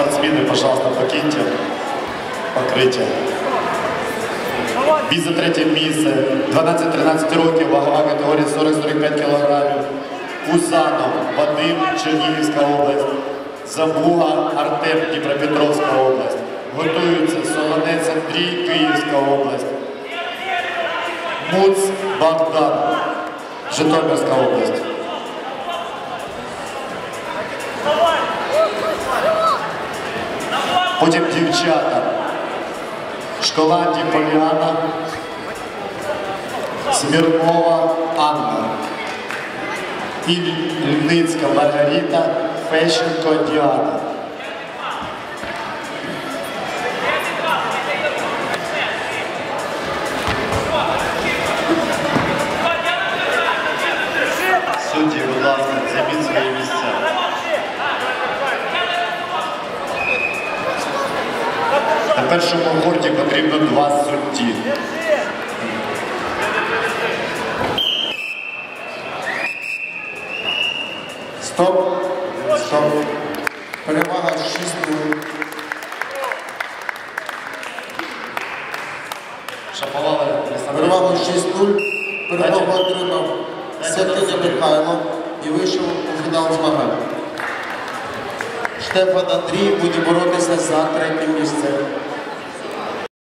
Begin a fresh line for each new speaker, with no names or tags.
спортсмены, пожалуйста, покиньте покриття. Бій за третє місце, 12-13 років, вагова категорія 40-45 кг. Узанов Вадим, Чернігівська область. Забуга Артем, Дніпропетровська область. Готуються Солонець Андрій, Київська область. Муц Богдан, Житомирська область. Потім дівчата. Школанді Поліана, Смірнова Анна, Ільницька Маргарита, Фещенко Діана. Судді, будь ласка, займіть свої місця. На першому корті потрібно 2 судді.
Стоп. Стоп. Перевага 6-0.
Шаповали.
Перевагу 6-0. Перемогу отримав Сятиня Михайло і вийшов у фінал змагань. Штефан Андрій буде боротися за 3-е місце.